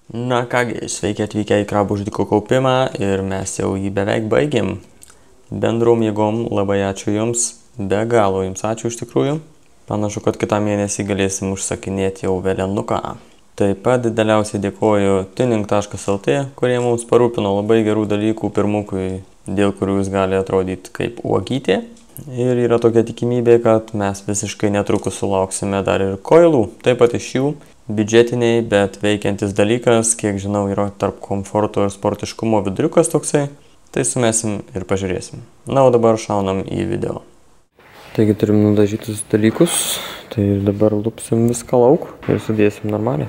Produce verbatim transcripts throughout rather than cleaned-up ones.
Na kągi, sveiki atvykę į krabų žudiko kaupimą ir mes jau jį beveik baigėm. Bendrom jėgom labai ačiū Jums, be galo Jums ačiū iš tikrųjų. Panašu, kad kitą mėnesį galėsim užsakinėti jau velenuką. Taip pat dideliausiai dėkoju tuning taškas el tė, kurie mums parūpino labai gerų dalykų pirmukui, dėl kurių jis gali atrodyti kaip uogytė. Ir yra tokia tikimybė, kad mes visiškai netrukus sulauksime dar ir koilų, taip pat iš jų. Biudžetiniai, bet veikiantis dalykas, kiek žinau, yra tarp komforto ir sportiškumo viduriukas toksai. Tai sumesim ir pažiūrėsim. Na, o dabar šaunam į video. Taigi turim nudažytus dalykus, tai dabar lupsim viską lauk ir sudėsim normaliai.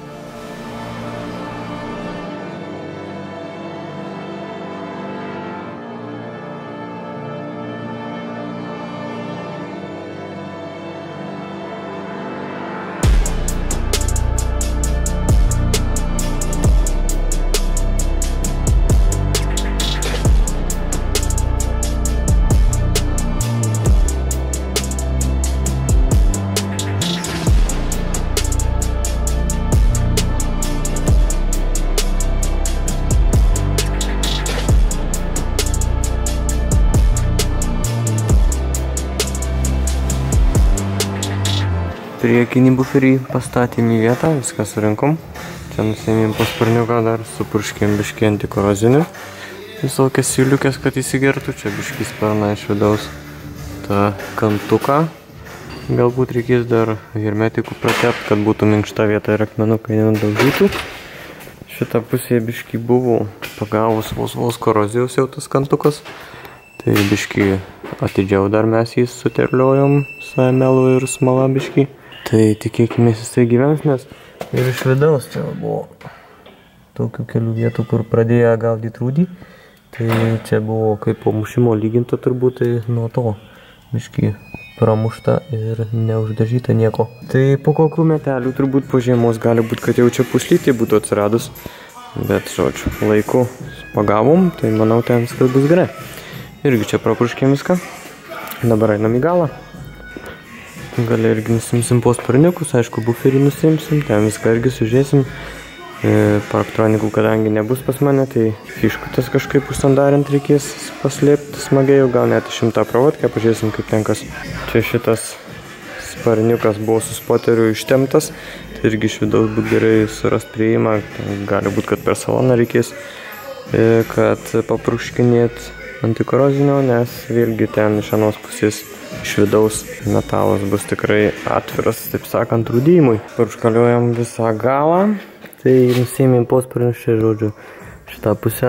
Priekinį buferį pastatėm į vietą, viską surinkom. Čia nusėmėm pasparniuką dar, supurškėm biškį antikorozinių. Visokias siūliukės, kad įsigertų. Čia biškį sparna iš vidaus tą kantuką. Galbūt reikės dar hermetikų pratept, kad būtų minkšta vieta ir akmenukai nenudaužytų. Šitą pusėje biškį buvo pagavus vos vos korozijos jau tas kantukas. Tai biškį atidžiau dar mes jį suterliojom su emelu ir smala biškį. Tai tikėkime jisai gyvens, nes ir iš vidaus čia buvo tokių kelių vietų, kur pradėjo gaudyti rūdį. Tai čia buvo kaip po mušimo lyginta turbūt, tai nuo to biškį pramušta ir neuždažyta nieko. Tai po kokių metelių turbūt po žiemos gali būti, kad jau čia puslytė būtų atsiradus. Bet, žodžiu, laiku pagavom, tai manau ten viskas bus gerai. Irgi čia prapurškėm viską. Dabar einam į galą. Gali irgi nusimsim po sparniukus, aišku, buferį nusimsim, ten viską irgi sužiūrėsim. E, Parktronikų, kadangi nebus pas mane, tai fiškutas kažkaip užsandarint reikės paslėpti smagiai, gal net šimtą pravodkę, pažiūrėsim kaip ten kas. Čia šitas sparniukas buvo su spoteriu ištemtas, tai irgi iš vidaus būt gerai surast prieimą, gali būt, kad per saloną reikės, e, kad papurškinėt antikorozinio, nes vėlgi ten iš anos pusės iš vidaus metalas bus tikrai atviras, taip sakant, rūdymui. Purškaliuojam visą galą, tai nusėmėm posparnius čia, žodžiu, šitą pusę.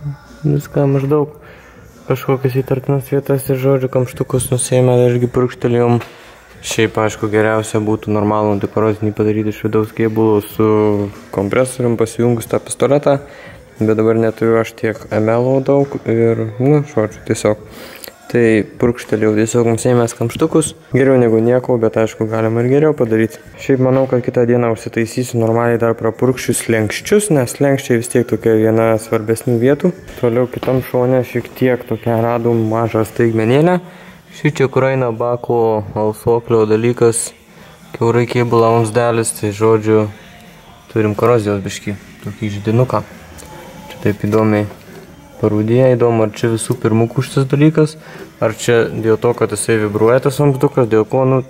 Viską maždaug kažkokias įtartinas vietas ir, žodžiu, kamštukus nusėmė irgi purkštelėjom. Šiaip, aišku, geriausia būtų normalų antikorozinį padaryti iš vidaus kėbulų su kompresorium pasijungus tą pistoletą. Bet dabar neturiu aš tiek emelo daug ir, nu, žodžiu, tiesiog. Tai purkštelėjau tiesiog nusėmęs kamštukus. Geriau negu nieko, bet aišku, galima ir geriau padaryti. Šiaip manau, kad kitą dieną užsitaisysiu normaliai dar prapurkščius lenkščius, nes lenkščiai vis tiek tokia viena svarbesnių vietų. Toliau kitam šone šiek tiek tokia radom mažą staigmenėlę. Šičia, kur eina bako alsoklio dalykas, kiaurai kėbulą vamsdelis, tai žodžiu, turim korozijos biškį, tokį žydinuką. Čia taip įdomiai parūdėja, įdomu, ar čia visų pirmukų šitas dalykas, ar čia dėl to, kad jisai vibruoja tas vamsdukas, dėl ko, nu,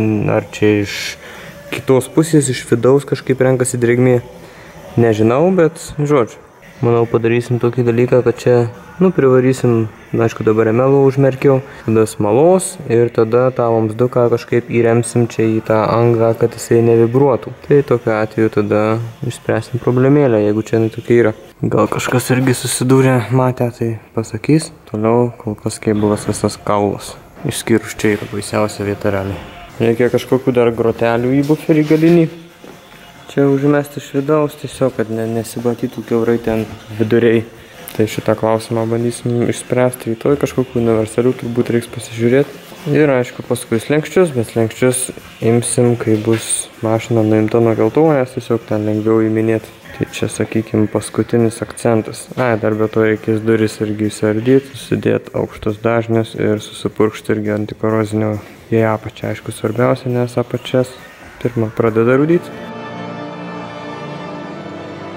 ar čia iš kitos pusės, iš vidaus kažkaip renkasi drėgmė, nežinau, bet, žodžiu, manau, padarysim tokį dalyką, kad čia, nu, privarysim, aišku, dabar emelo užmerkiau, tada smalos ir tada tą vamsduką kažkaip įremsim čia į tą angą, kad jisai nevibruotų. Tai tokiu atveju tada išspręsim problemėlę, jeigu čia tokia yra. Gal kažkas irgi susidūrė, matė, tai pasakys. Toliau kol kas kėbulas visas kaulas. Išskyrus čia yra baisiausia vieta realiai. Reikia kažkokių dar grotelių į buferį galinį. Čia užmesti iš vidaus, tiesiog, kad ne, nesibatytų kiaurai ten viduriai. Tai šitą klausimą bandysim išspręsti. Rytoj kažkokių universalių turbūt reiks pasižiūrėti. Ir aišku, paskui slenkščius, bet slenkščius imsim, kai bus mašina nuimta nuo keltuvo, nes tiesiog ten lengviau įminėti. Tai čia, sakykime, paskutinis akcentas. A, dar be to reikės duris irgi įsiardyti, susidėti aukštus dažnius ir susipurkšti irgi antikorozinio į apačią. Aišku, svarbiausia, nes apačias pirmą pradeda rūdyti.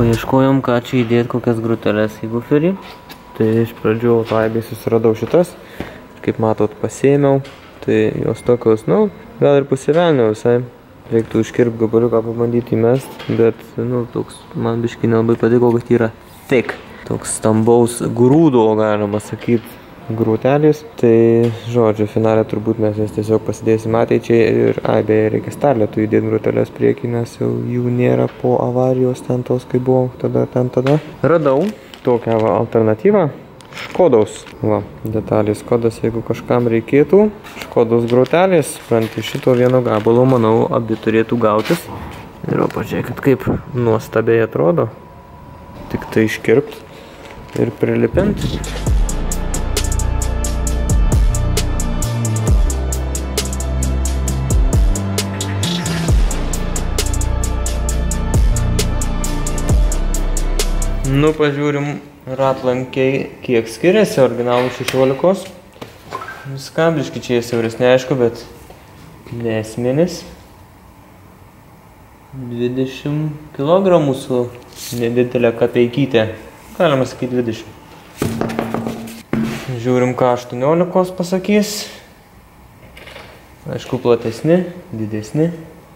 Paieškojom, ką čia įdėti, kokias gruteles į buferį. Tai iš pradžių autoaibiai susiradau šitas. Kaip matot, pasėmiau. Tai jos tokios, nu, gal ir pusivelnio visai. Reiktų užkirpt gabaliuką, pabandyti įmest. Bet, nu, toks man biškai nelabai patiko, kad yra thick. Toks stambaus grūdo, galima sakyti, grūtelis. Tai, žodžiu, finale turbūt mes jas tiesiog pasidėsim ateičiai. Ir, ai, beje, reikia starletų įdėti grūteles priekį, nes jau jų nėra po avarijos ten tos, kai buvo tada, ten tada. Radau tokią va, alternatyvą. Škodaus. Va, detalės kodas, jeigu kažkam reikėtų. Škodaus grūtelės. Pranti šito vieno gabalo, manau, abi turėtų gautis. Ir o pažiūrėkit, kaip nuostabiai atrodo. Tik tai iškirpt ir prilipint. Nu, pažiūrim ratlankiai, kiek skiriasi originalų šešiolikos. Viskam, biški čia jis siauresnė, aišku, bet nesmenis. dvidešimt kilogramų su nedidelė kapeikytė. Galima sakyti dvidešimt. Žiūrim, ką aštuoniolikos pasakys. Aišku, platesni, didesni.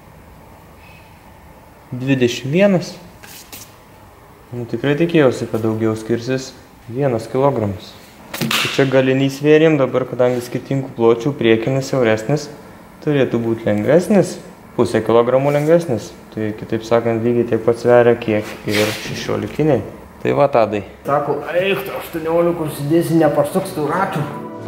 dvidešimt vienas. Nu, tikrai tikėjausi, kad daugiau skirsis vienas kilogramas. Tai čia galinys svėrėm, dabar, kadangi skirtingų pločių, priekinis siauresnis, turėtų būti lengvesnis, pusę kilogramų lengvesnis. Tai kitaip sakant, lygiai tiek pat sveria, kiek ir šešiolikiniai. Tai va, Tadai. Sako, eik, tu aštuoniolikos įdėsi, nepasuks tų ratų.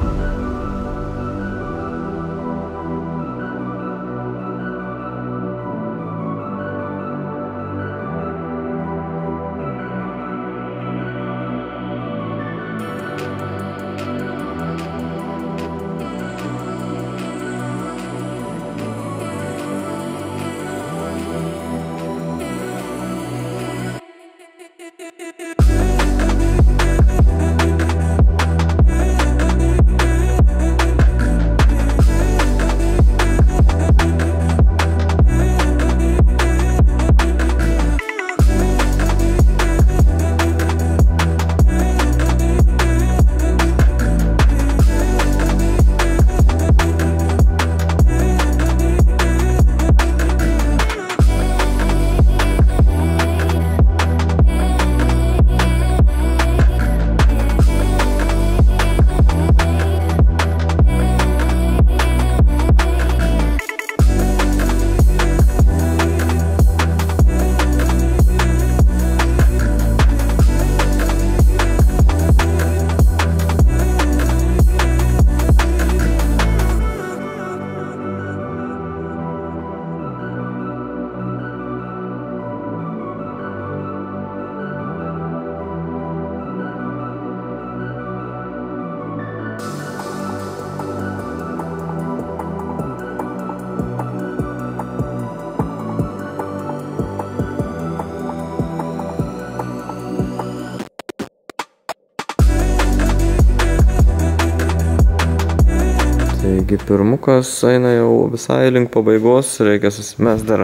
Taigi pirmukas eina jau visai link pabaigos, reikia susimest dar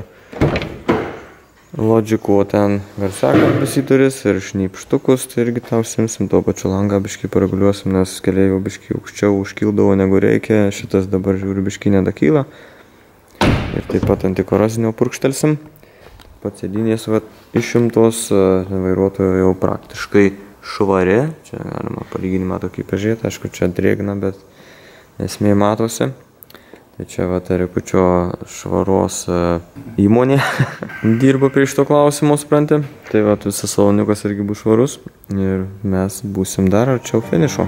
Logiko ten garsiakalbis įturis ir šnypštukus, tai irgi tą užsimsim, tuo pačiu langą biškį pareguliuosim, nes keliai jau biškį aukščiau užkildavo negu reikia, šitas dabar žiūri biškį nedakyla. Ir taip pat antikorozinio purkštelsim. Pat sėdynės vat išimtos, vairuotojo jau praktiškai švari, čia galima palyginimą tokį pažiūrėti, aišku čia drėgna, bet esmė matosi. Tai čia va Erikučio švaros įmonė dirba prie šito klausimo, supranti. Tai va visas saloniukas irgi bus švarus ir mes būsim dar arčiau finišo.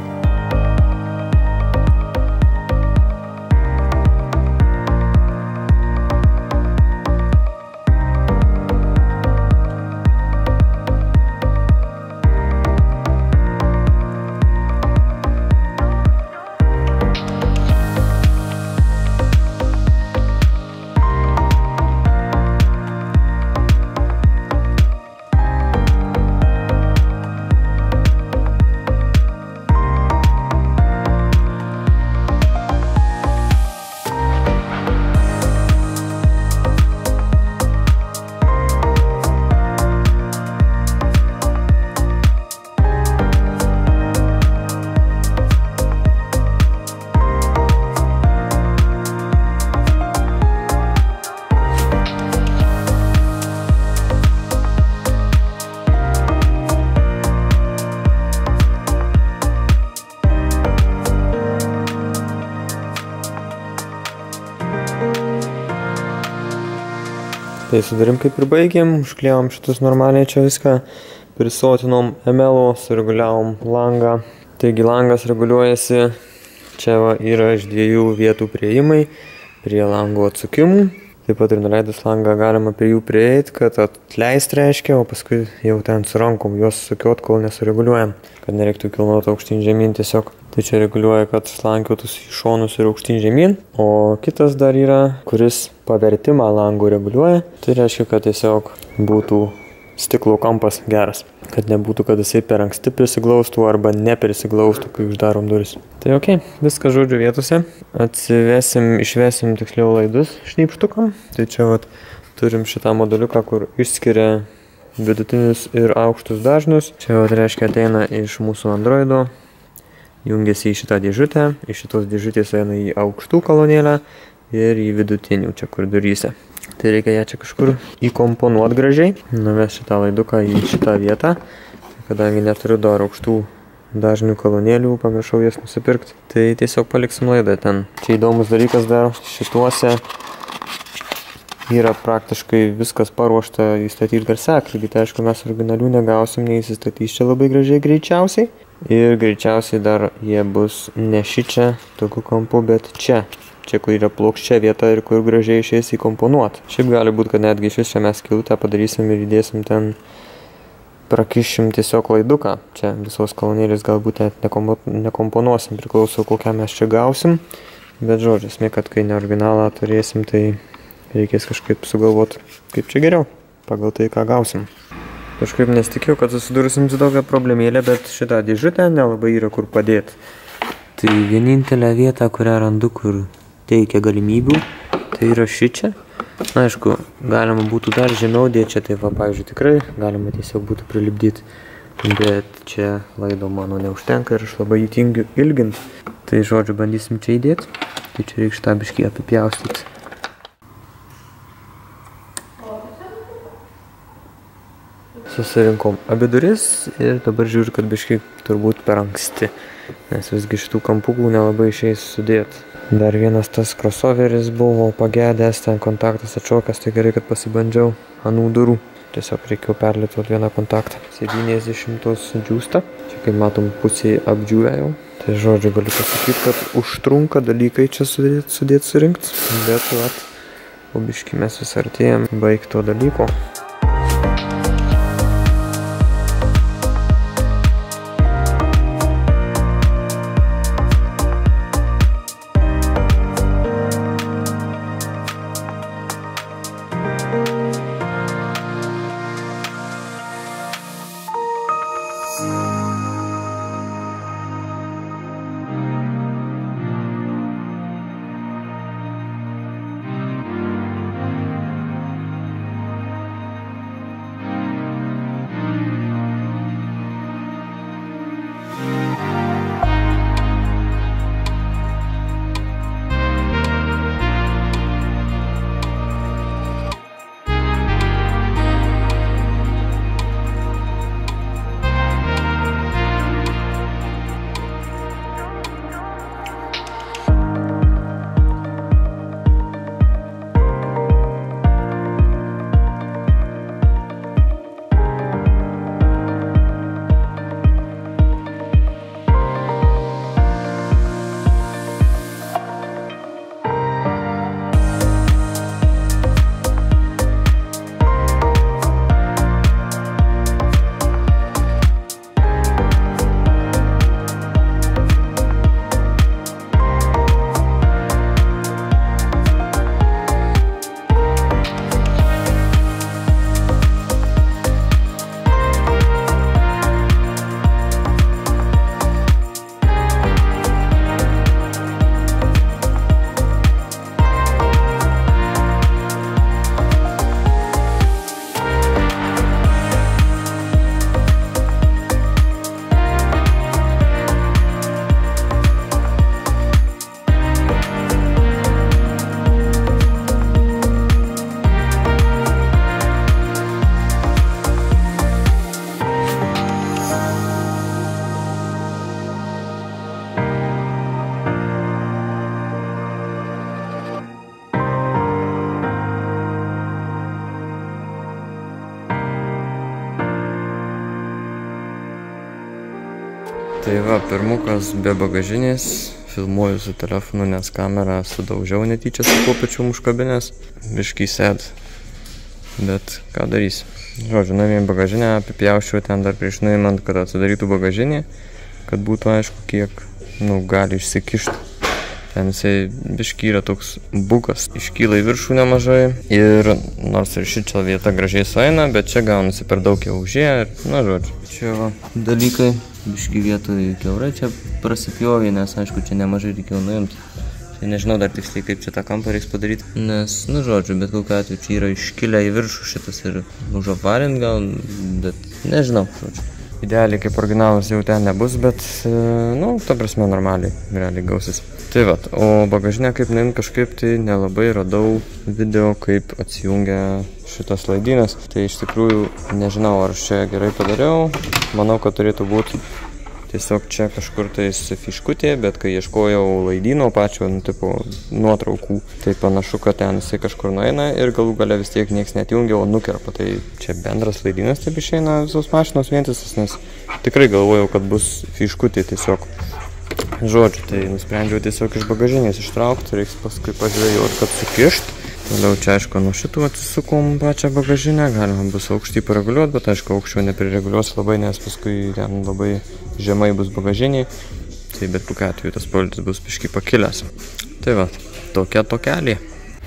Tai su durim kaip ir baigėm, užklijom šitus normaliai čia viską, prisotinom emelo, sureguliavom langą. Taigi langas reguliuojasi, čia va yra iš dviejų vietų prieimai prie lango atsukimų. Taip pat ir nuleidus langą galima prie jų prieiti, kad atleist reiškia, o paskui jau ten su rankom juos sukiot, kol nesureguliuojam, kad nereiktų kilnoti aukštyn žemyn tiesiog. Tai čia reguliuoja, kad slankiotus į šonus ir aukštyn žemyn, o kitas dar yra, kuris pavertimą langų reguliuoja. Tai reiškia, kad tiesiog būtų stiklo kampas geras, kad nebūtų, kad jisai per anksti prisiglaustų arba neprisiglaustų, kai uždarom duris. Tai ok, viskas žodžiu vietose. Atsivesim, išvesim tiksliau laidus šnypštukam. Tai čia vat turim šitą moduliuką, kur išskiria vidutinius ir aukštus dažnius. Čia vat reiškia ateina iš mūsų Androido, jungiasi į šitą dėžutę, iš šitos dėžutės eina į aukštų kolonėlę ir į vidutinių, čia kur duryse. Tai reikia ją čia kažkur įkomponuot gražiai. Nuves šitą laiduką į šitą vietą. Kadangi neturiu dar aukštų dažnių kolonėlių, pamiršau jas nusipirkti. Tai tiesiog paliksim laidą ten. Čia įdomus dalykas dar šituose yra praktiškai viskas paruošta įstatyti garsiakalbį. Tai aišku, mes originalių negausim, neįsistatys čia labai gražiai greičiausiai. Ir greičiausiai dar jie bus ne šičia tokiu kampu, bet čia. Čia, kur yra plokščia vieta ir kur gražiai išeis įkomponuot. Šiaip gali būti, kad netgi iš vis čia mes skylutę padarysim ir įdėsim ten, prakišim tiesiog laiduką. Čia visos kolonėlės galbūt net nekomponuosim, priklauso kokią mes čia gausim. Bet žodžiu, esmė, kad kai ne originalą turėsim, tai reikės kažkaip sugalvot, kaip čia geriau, pagal tai, ką gausim. Kažkaip nesitikėjau, kad susidursim su tokia problemėlė, bet šitą dėžutę nelabai yra kur padėti. Tai vienintelė vieta, kurią randu, kur teikia galimybių, tai yra šičia. Na, aišku, galima būtų dar žemiau dėti čia, tai va, pavyzdžiui, tikrai galima tiesiog būtų prilipdyti, bet čia laido mano neužtenka ir aš labai jį tingiu ilginti. Tai žodžiu, bandysim čia įdėti, tai čia reikia šitą biškį apipjaustyti. Susirinkom abi duris ir dabar žiūriu, kad biškį turbūt per anksti, nes visgi šitų kampukų nelabai išeis sudėti. Dar vienas tas crossoveris buvo pagedęs, ten kontaktas atšokęs, tai gerai, kad pasibandžiau anų durų. Tiesiog reikėjo perlituot vieną kontaktą. septyniasdešimtos džiūsta, čia kaip matom pusėje apdžiūvė jau. Tai žodžiu, galiu pasakyti, kad užtrunka dalykai čia sudėti, sudėti surinkti, bet vat, po biškį mes vis artėjam baigto dalyko. Tai va, pirmukas be bagažinės, filmuoju su telefonu, nes kamerą sudaužiau netyčia su kopėčiom užkabinės, biškį sėd, bet ką darys. Žodžiu, nuėmėm bagažinę, apipjauščiau ten dar prieš nuėmant, kad atsidarytų bagažinė, kad būtų aišku, kiek, nu, gali išsikišti. Ten jisai biškį yra toks bukas, iškyla į viršų nemažai ir nors ir šičia vieta gražiai sueina, bet čia gaunasi per daug jau užėję, na žodžiu. Čia va, dalykai, biškį vietoj kiaurai čia prasipjovė, nes aišku, čia nemažai reikėjo nuimti. Čia nežinau dar tiksliai, kaip čia tą kampą reiks padaryti, nes, nu žodžiu, bet kokiu atveju čia yra iškilę į viršų šitas ir užapvarint gal, bet nežinau, žodžiu. Idealiai kaip originalas jau ten nebus, bet, nu, ta prasme normaliai, realiai gausis. Tai vat, o bagažinę kaip nuimt kažkaip tai nelabai radau video, kaip atsijungia šitas laidynas. Tai iš tikrųjų nežinau, ar aš čia gerai padariau. Manau, kad turėtų būti tiesiog čia kažkur tais fiškutė, bet kai ieškojau laidyno pačio, nu, tipo, nuotraukų, tai panašu, kad ten jisai kažkur nueina ir galų gale vis tiek nieks netjungia, o nukerpa. Tai čia bendras laidynas taip išeina visos mašinos vientisas, nes tikrai galvojau, kad bus fiškutė tiesiog. Žodžiu, tai nusprendžiau tiesiog iš bagažinės ištraukti, reiks paskui pažiūrėjau, kad sukišt. Toliau čia, aišku, nuo šitų atsisukom pačią bagažinę, galima bus aukštį pareguliuoti, bet aišku, aukščiau neprireguliuos labai, nes paskui ten labai žemai bus bagažiniai. Tai bet kokiu atveju tas politis bus biškį pakilęs. Tai va, tokia tokelė.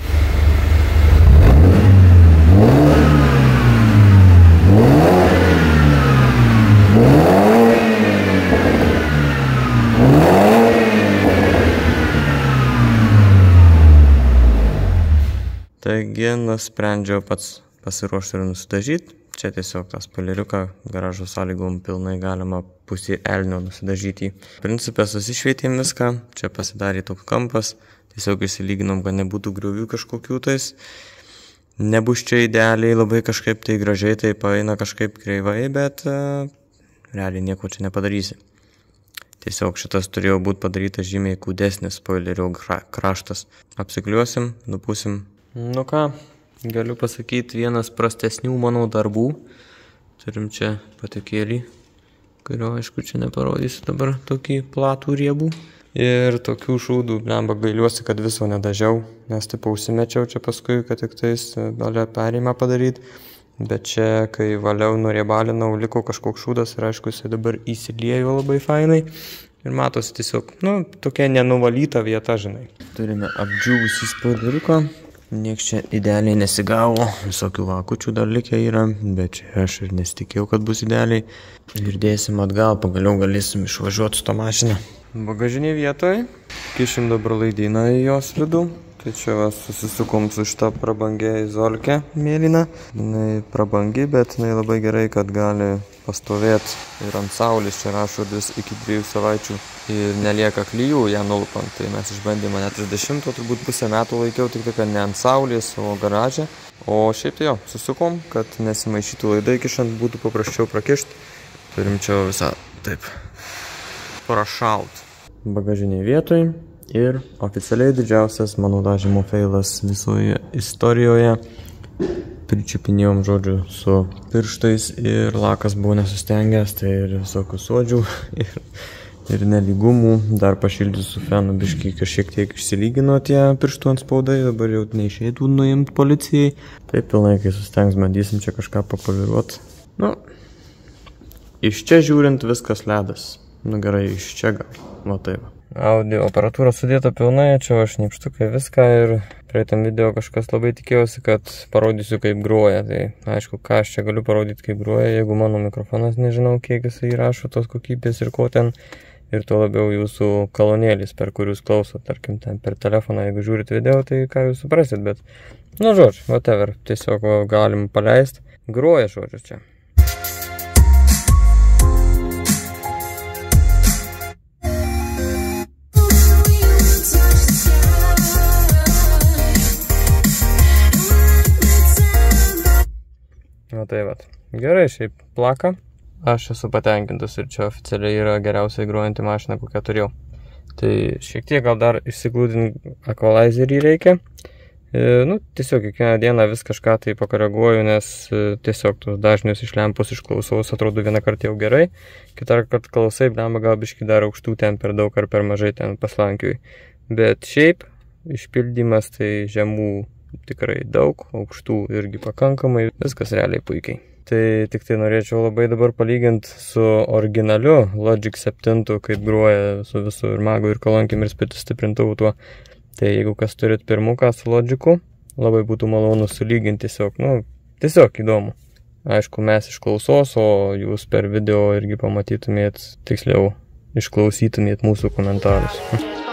Taigi nusprendžiau pats pasiruošti ir nusidažyti. Čia tiesiog tą spoileriuką garažo sąlygom pilnai galima pusį elnio nusidažyti. Principė susišvietėm viską, čia pasidarė toks kampas, tiesiog išsilyginom, kad nebūtų griuvių kažkokių tais. Nebus čia idealiai labai kažkaip tai gražiai, tai paeina kažkaip kreivai, bet uh, realiai nieko čia nepadarysi. Tiesiog šitas turėjo būti padarytas žymiai kūdesnis spoilerio kraštas. Apsikliuosim, nupusim. Nu ką, galiu pasakyti vienas prastesnių mano darbų. Turim čia patikėlį, kurio aišku čia neparodysiu dabar tokį platų riebų. Ir tokių šūdų, blemba, gailiuosi, kad viso nedažiau, nes taip užsimečiau čia paskui, kad tik tais galė perėjimą padaryti. Bet čia, kai valiau nuriebalinau, liko kažkoks šūdas ir aišku, jisai dabar įsiliejo labai fainai. Ir matosi tiesiog, nu, tokia nenuvalyta vieta, žinai. Turime apdžiūvusį spoileriuką. Nieks čia idealiai nesigavo, visokių vakučių dar likę yra, bet čia aš ir nesitikėjau, kad bus idealiai. Ir dėsim atgal, pagaliau galėsim išvažiuoti su to mašiną. Bagažinė vietoje, kišim dabar laidyną į jos vidų. Tai čia va, susisukom su šitą prabangia izolkę mėlyną. Jinai prabangi, bet jinai labai gerai, kad gali pastovėti ir ant saulės. Čia rašo vis iki dviejų savaičių ir nelieka klijų ją nulupant. Tai mes išbandėme net trisdešimt, turbūt pusę metų laikiau, tik tai, kad ne ant saulės, o garaže. O šiaip tai jo, susukom, kad nesimaišytų laidai kišant, būtų paprasčiau prakišti. Turim čia visą taip prašaut. Bagažinė vietoj. Ir oficialiai didžiausias mano dažymo feilas visoje istorijoje. Pričiupinėjom, žodžiu, su pirštais ir lakas buvo nesustengęs, tai ir visokių suodžių ir, ir nelygumų. Dar pašildžius su fenu biškį kažkiek tiek išsilygino tie pirštų anspaudai, dabar jau neišeitų nuimti policijai. Tai pilnai, kai sustengs, bandysim čia kažką papoliruoti. Nu, iš čia žiūrint viskas ledas. Nu gerai, iš čia gal, va taip. Audio aparatūra sudėta pilnai, čia aš šnipštukai viską ir praeitam video kažkas labai tikėjosi, kad parodysiu kaip groja. Tai aišku, ką aš čia galiu parodyti kaip groja, jeigu mano mikrofonas nežinau, kiek jisai įrašo tos kokybės ir ko ten. Ir tuo labiau jūsų kolonėlis, per kurius klausot, tarkim, ten per telefoną, jeigu žiūrit video, tai ką jūs suprasit, bet, nu žodžiu, whatever, tiesiog galim paleisti. Groja, žodžiu, čia. Na tai vat. Gerai, šiaip plaka. Aš esu patenkintas ir čia oficialiai yra geriausiai grojanti mašina, kokią turėjau. Tai šiek tiek gal dar išsiglūdinti equalizerį reikia. Nu, tiesiog kiekvieną dieną vis kažką tai pakoreguoju, nes tiesiog tos dažnius iš lempos išklausaus, atrodo vieną kartą jau gerai, kitą kartą klausai, blemba gal biškį dar aukštų ten per daug ar per mažai ten paslankiui. Bet šiaip išpildymas tai žemų tikrai daug, aukštų irgi pakankamai, viskas realiai puikiai. Tai tik tai norėčiau labai dabar palyginti su originaliu Logic septyni, kaip groja su visu ir magu, ir kolonkim, ir spėtų stiprintuvu tuo. Tai jeigu kas turit pirmuką su Logicu, labai būtų malonu sulyginti tiesiog, nu, tiesiog įdomu. Aišku, mes iš klausos, o jūs per video irgi pamatytumėt, tiksliau, išklausytumėt mūsų komentarus.